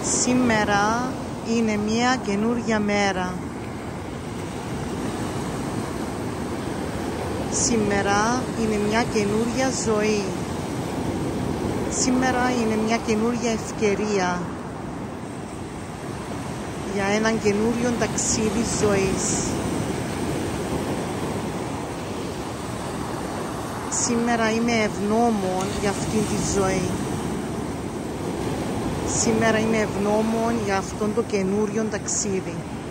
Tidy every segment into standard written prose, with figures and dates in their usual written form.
Σήμερα είναι μια καινούρια μέρα. Σήμερα είναι μια καινούρια ζωή. Σήμερα είναι μια καινούρια ευκαιρία για έναν καινούριο ταξίδι ζωής. Σήμερα είμαι ευγνώμων για αυτή τη ζωή. Σήμερα είμαι ευγνώμων για αυτόν το καινούριο ταξίδι.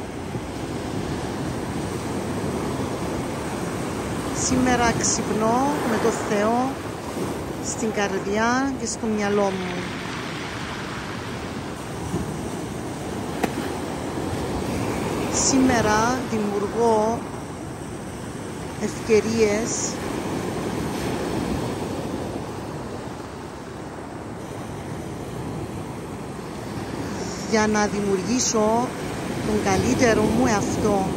Σήμερα ξυπνώ με το Θεό στην καρδιά και στο μυαλό μου. Σήμερα δημιουργώ ευκαιρίες για να δημιουργήσω τον καλύτερο μου εαυτό.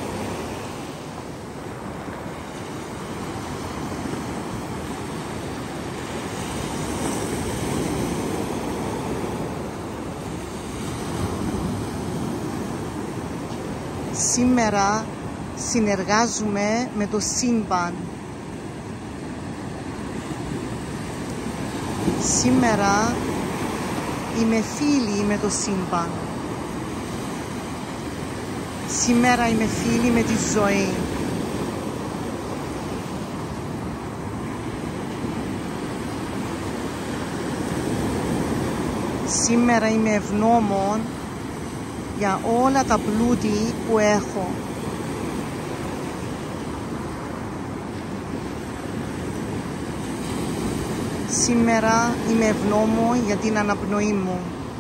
Σήμερα συνεργάζομαι με το σύμπαν. Σήμερα είμαι φίλη με το σύμπαν. Σήμερα είμαι φίλη με τη ζωή. Σήμερα είμαι ευγνώμων για όλα τα πλούτη που έχω. Σήμερα είμαι ευγνώμων για την αναπνοή μου.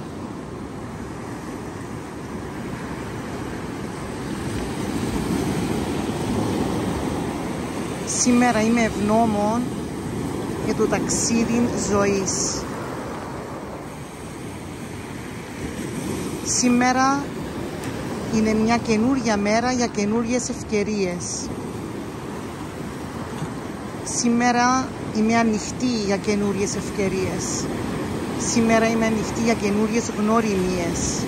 Σήμερα είμαι ευγνώμων για το ταξίδι ζωής. Σήμερα είναι μια καινούρια μέρα για καινούριες ευκαιρίες. Σήμερα είμαι ανοιχτή για καινούριες ευκαιρίες. Σήμερα είμαι ανοιχτή για καινούριες γνωριμίες.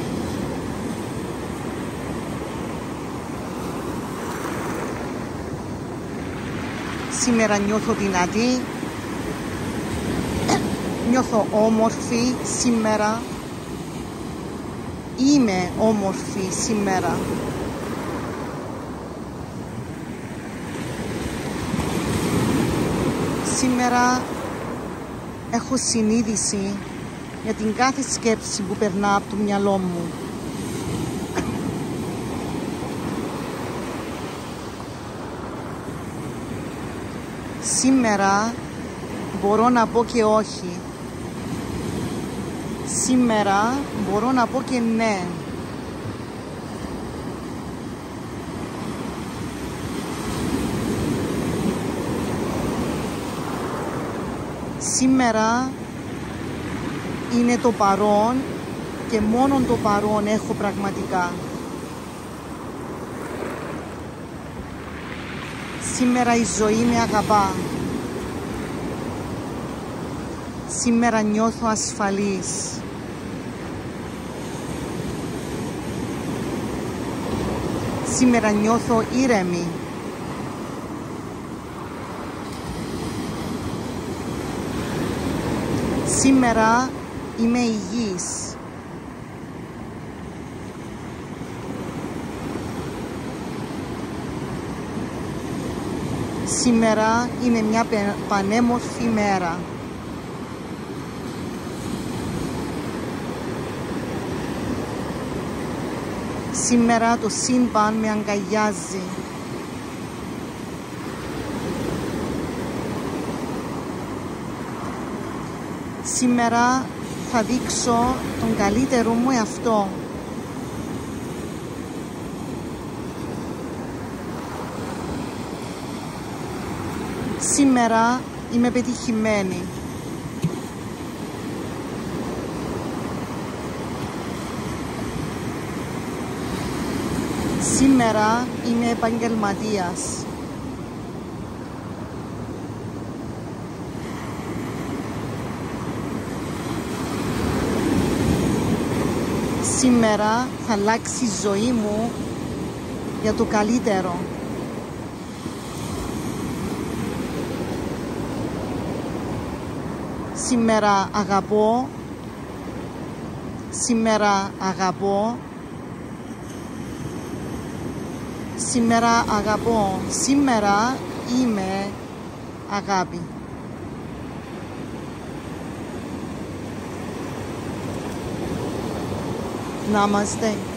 Σήμερα νιώθω δυνατή, νιώθω όμορφη σήμερα. Είμαι όμορφη σήμερα. Σήμερα έχω συνείδηση για την κάθε σκέψη που περνά από το μυαλό μου. Σήμερα μπορώ να πω και όχι. Σήμερα μπορώ να πω και ναι. Σήμερα είναι το παρόν και μόνον το παρόν έχω πραγματικά. Σήμερα η ζωή με αγαπά. Σήμερα νιώθω ασφαλής. Σήμερα νιώθω ήρεμη. Σήμερα είμαι υγιής. Σήμερα είναι μια πανέμορφη μέρα. Σήμερα το σύμπαν με αγκαλιάζει. Σήμερα θα δείξω τον καλύτερο μου εαυτό. Σήμερα είμαι πετυχημένη. Σήμερα είμαι επαγγελματίας. Σήμερα θα αλλάξει η ζωή μου για το καλύτερο. Σήμερα αγαπώ. Σήμερα αγαπώ. Σήμερα αγαπώ. Σήμερα είμαι αγάπη. Namaste.